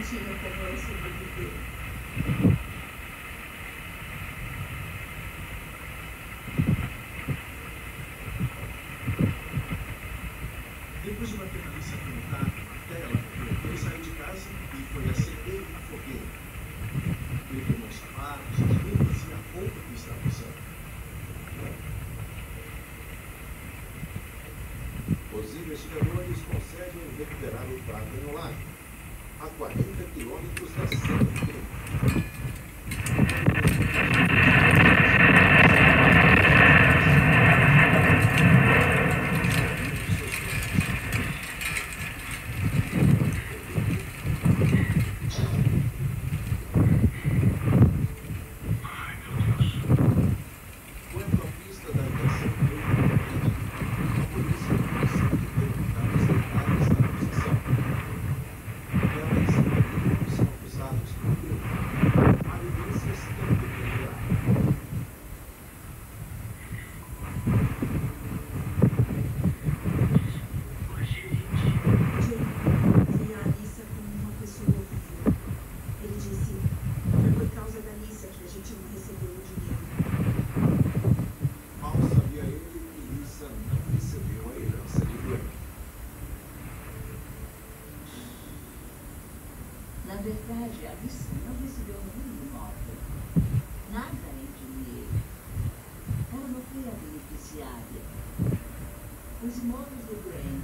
tinha como ela sobreviver. Depois de bater na Alicia com o carro até ela morrer, ele saiu de casa e foi acender a fogueira. Ele queimou os sapatos, as luvas e a roupa que estava usando. Os investigadores conseguem recuperar o prato no lago, a 40 quilômetros da cena do crime. Quando a pista da estação foi perdida, a polícia consegue detectar os detalhes da acusação. Elas não são acusados por crime. Há evidências também perduradas. Jake via a Alicia como uma pessoa horrível. Ele disse: foi por causa da Alicia que a gente não recebeu o dinheiro. Mal sabia ele que Lisa não recebeu a herança de Glenn. Na verdade, a Alicia não recebeu nenhum imóvel. Nada em dinheiro. Ela não foi a beneficiária. Os imóveis do Glenn